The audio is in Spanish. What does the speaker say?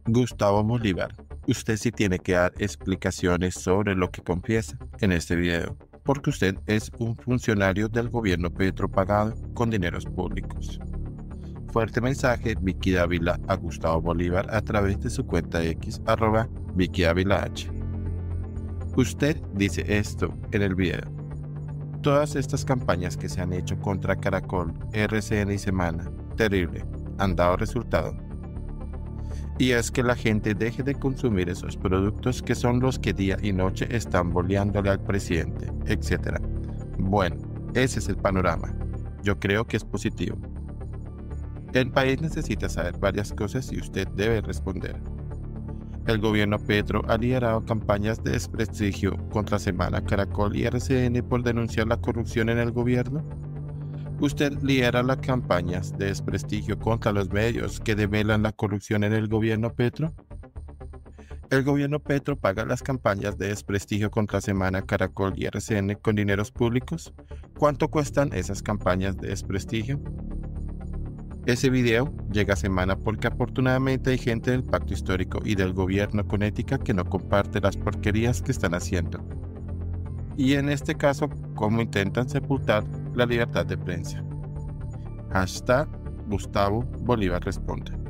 Gustavo Bolívar, usted sí tiene que dar explicaciones sobre lo que confiesa en este video, porque usted es un funcionario del gobierno Petro pagado con dineros públicos. Fuerte mensaje Vicky Dávila a Gustavo Bolívar a través de su cuenta X, @VickyDávilaH. Usted dice esto en el video. Todas estas campañas que se han hecho contra Caracol, RCN y Semana, terrible, han dado resultado. Y es que la gente deje de consumir esos productos que son los que día y noche están boleándole al presidente, etc. Bueno, ese es el panorama. Yo creo que es positivo. El país necesita saber varias cosas y usted debe responder. El gobierno Petro ha liderado campañas de desprestigio contra Semana, Caracol y RCN por denunciar la corrupción en el gobierno. ¿Usted lidera las campañas de desprestigio contra los medios que develan la corrupción en el gobierno Petro? ¿El gobierno Petro paga las campañas de desprestigio contra Semana, Caracol y RCN con dineros públicos? ¿Cuánto cuestan esas campañas de desprestigio? Ese video llega a Semana porque afortunadamente hay gente del Pacto Histórico y del gobierno con ética que no comparte las porquerías que están haciendo. Y en este caso, cómo intentan sepultar la libertad de prensa. #Gustavo Bolívar responde.